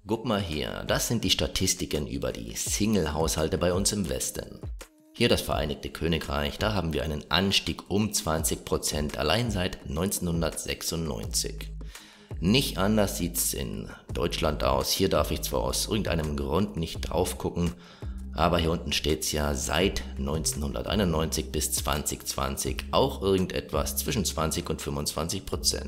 Guck mal hier, das sind die Statistiken über die Single-Haushalte bei uns im Westen. Hier das Vereinigte Königreich, da haben wir einen Anstieg um 20% allein seit 1996. Nicht anders sieht's in Deutschland aus. Hier darf ich zwar aus irgendeinem Grund nicht drauf gucken, aber hier unten steht's ja seit 1991 bis 2020 auch irgendetwas zwischen 20 und 25%.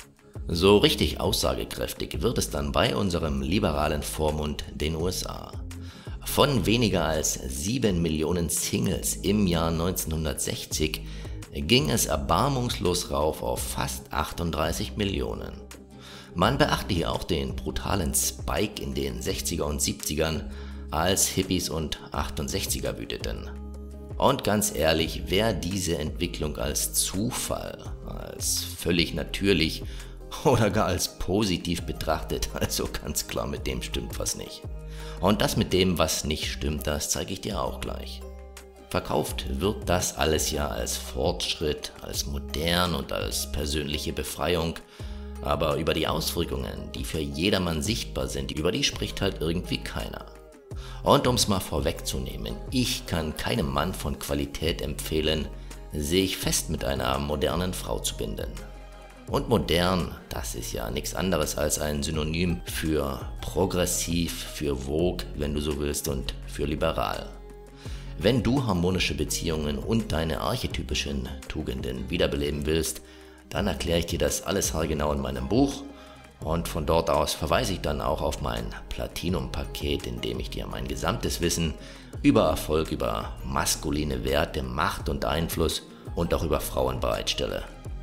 So richtig aussagekräftig wird es dann bei unserem liberalen Vormund, den USA. Von weniger als 7 Millionen Singles im Jahr 1960 ging es erbarmungslos rauf auf fast 38 Millionen. Man beachte hier auch den brutalen Spike in den 60er und 70ern, als Hippies und 68er wüteten. Und ganz ehrlich, wer diese Entwicklung als Zufall, als völlig natürlich oder gar als positiv betrachtet, also ganz klar, mit dem stimmt was nicht. Und das mit dem, was nicht stimmt, das zeige ich dir auch gleich. Verkauft wird das alles ja als Fortschritt, als modern und als persönliche Befreiung, aber über die Auswirkungen, die für jedermann sichtbar sind, über die spricht halt irgendwie keiner. Und um's mal vorwegzunehmen, ich kann keinem Mann von Qualität empfehlen, sich fest mit einer modernen Frau zu binden. Und modern, das ist ja nichts anderes als ein Synonym für progressiv, für vogue, wenn du so willst, und für liberal. Wenn du harmonische Beziehungen und deine archetypischen Tugenden wiederbeleben willst, dann erkläre ich dir das alles haargenau in meinem Buch und von dort aus verweise ich dann auch auf mein Platinum-Paket, in dem ich dir mein gesamtes Wissen über Erfolg, über maskuline Werte, Macht und Einfluss und auch über Frauen bereitstelle.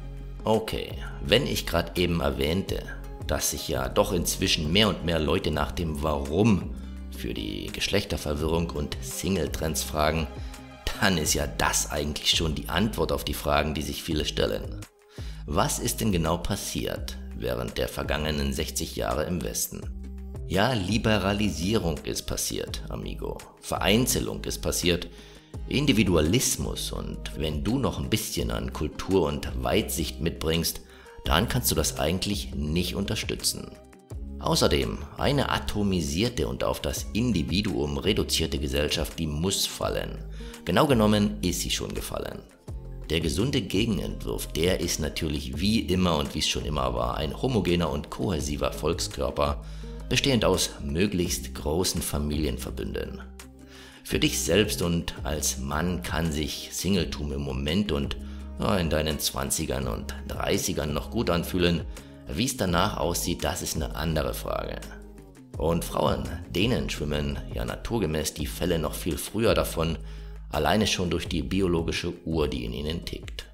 Okay, wenn ich gerade eben erwähnte, dass sich ja doch inzwischen mehr und mehr Leute nach dem Warum für die Geschlechterverwirrung und Single-Trends fragen, dann ist ja das eigentlich schon die Antwort auf die Fragen, die sich viele stellen. Was ist denn genau passiert während der vergangenen 60 Jahre im Westen? Ja, Liberalisierung ist passiert, amigo. Vereinzelung ist passiert. Individualismus, und wenn du noch ein bisschen an Kultur und Weitsicht mitbringst, dann kannst du das eigentlich nicht unterstützen. Außerdem, eine atomisierte und auf das Individuum reduzierte Gesellschaft, die muss fallen. Genau genommen ist sie schon gefallen. Der gesunde Gegenentwurf, der ist natürlich wie immer und wie es schon immer war, ein homogener und kohäsiver Volkskörper, bestehend aus möglichst großen Familienverbünden. Für dich selbst und als Mann kann sich Singletum im Moment und in deinen 20ern und 30ern noch gut anfühlen. Wie es danach aussieht, das ist eine andere Frage. Und Frauen, denen schwimmen ja naturgemäß die Fälle noch viel früher davon, alleine schon durch die biologische Uhr, die in ihnen tickt.